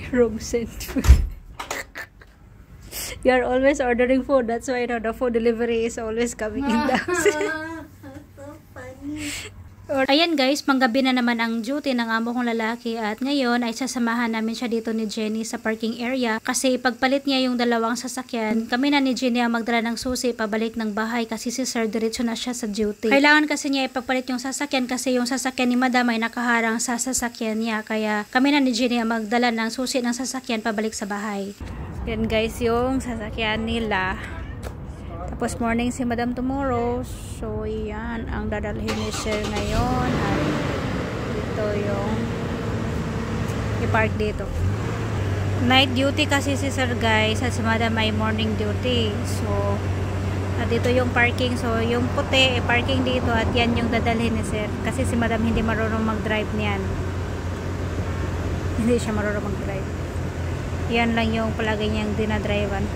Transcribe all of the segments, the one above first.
Wrong scent. You are always ordering food. That's why the food delivery is always coming in the house. So funny. Ayan guys, panggabi na naman ang duty ng amo kong lalaki at ngayon ay sasamahan namin siya dito ni Jenny sa parking area kasi pagpalit niya yung dalawang sasakyan, kami na ni Jenny ang magdala ng susi pabalik ng bahay kasi si Sir diretso na siya sa duty. Kailangan kasi niya ipagpalit yung sasakyan kasi yung sasakyan ni Madam ay nakaharang sa sasakyan niya kaya kami na ni Jenny ang magdala ng susi ng sasakyan pabalik sa bahay. Yan guys yung sasakyan nila. Tapos morning si Madam tomorrow. So yan ang dadalhin ni Sir ngayon. At dito yung i-park dito. Night duty kasi si Sir guys. At si Madam ay morning duty. So at dito yung parking. So yung puti parking dito. At yan yung dadalhin ni Sir. Kasi si Madam hindi marunong mag-drive niyan. Hindi siya marunong mag-drive. Yan lang yung palagi niyang dinadrivean.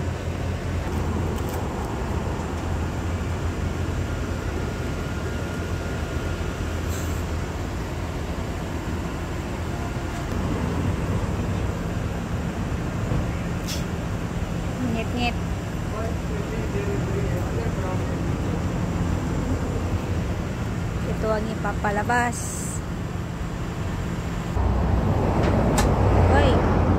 Ngit-ngit. Ito ang ipapalabas. Hoy.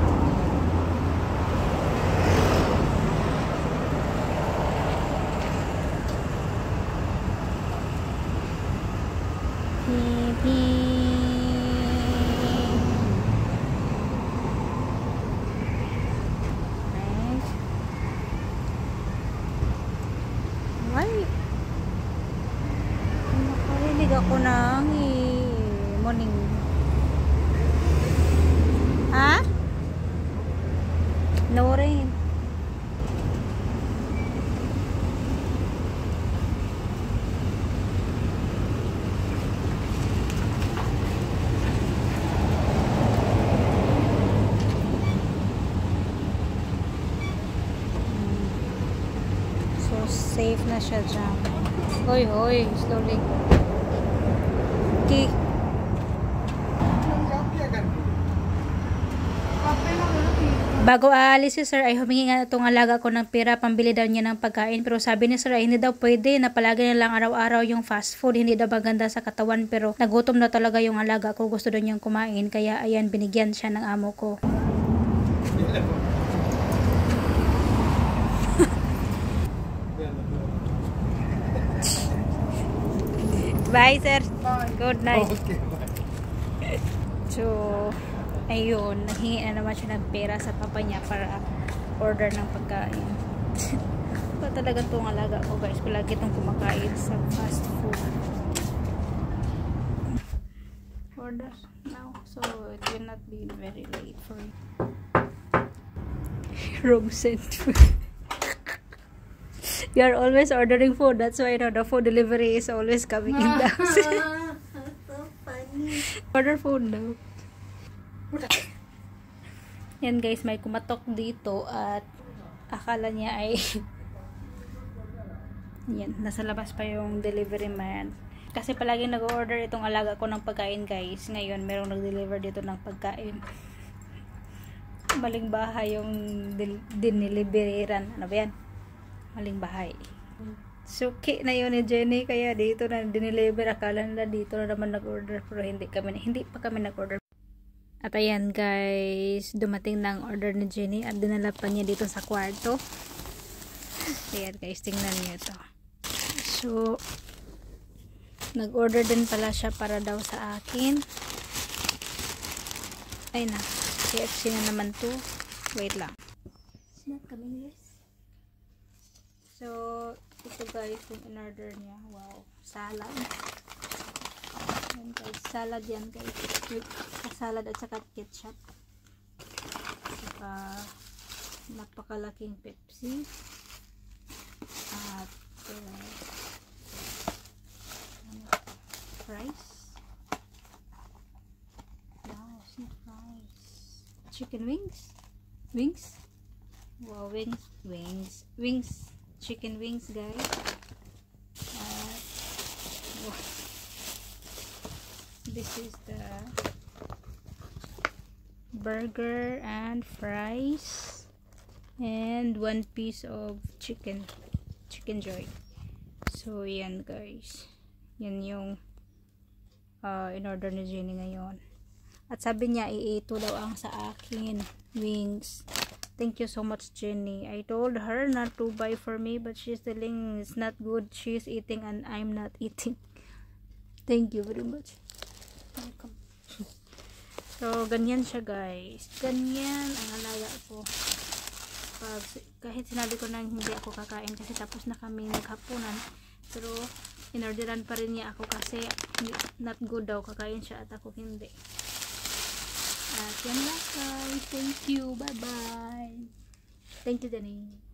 Nakarinig ako ng morning. Ha? No rain. So safe na siya dyan. Hoy, hoy, slowly. Okay. Bago aalis si Sir ay humingi nga itong alaga ko ng pera pambili daw niya ng pagkain pero sabi ni Sir ay hindi daw pwede na palagi na lang araw-araw yung fast food, hindi daw maganda sa katawan pero nagutom na talaga yung alaga ko, gusto daw niyang kumain kaya ayan binigyan siya ng amo ko. Bye, Sir. Good night. Okay, bye. So, ayun, naghingi na naman siya ng pera sa papa niya para order ng pagkain. Ito talaga itong alaga ko guys, palagi itong kumakain sa fast food. Order now, so it will not be very late for you. Wrong scent. You are always ordering food. That's why the food delivery is always coming in the house. So funny. Order food now. Yan guys, may kumatok dito at akala niya ay yan, nasa labas pa yung delivery man. Kasi palaging nag-order itong alaga ko ng pagkain guys. Ngayon, merong nag-deliver dito ng pagkain. Maling bahay yung diniliberan. Ano ba yan? Maling bahay. Suki na yun ni Jenny kaya dito na dineliver. Akala nila dito na naman nag-order pero hindi pa kami nag-order. At ayan guys, dumating na ang order ni Jenny at dinala pa niya dito sa kwarto. Ayan guys, tingnan niyo ito. So nag-order din pala siya para daw sa akin. Ay na, KFC na naman to. Wait lang. It's not coming guys. So, ito guys, yung in-order niya. Wow, salad. Yan guys, salad yan guys. With salad at saka ketchup. Saka, napakalaking Pepsi. At, fries. Wow, it's not fries. Chicken wings. Wings. Wow, wings. Chicken wings guys. This is the burger and fries and 1 piece of chicken joy. So yan guys, yan yung in order ni Jenny ngayon. At sabi niya ito daw ang sa akin, wings. Thank you so much, Jenny. I told her not to buy for me, but she's telling it's not good. She's eating and I'm not eating. Thank you very much. Welcome. So, ganyan siya guys. Ganyan ang alaga ko. Kahit sinabi ko na hindi ako kakain kasi tapos na kami naghapunan. Pero, inorderan pa rin niya ako kasi not good daw kakain siya at ako hindi. At yan lang guys. Thank you. Bye bye. Thank you, Jenny.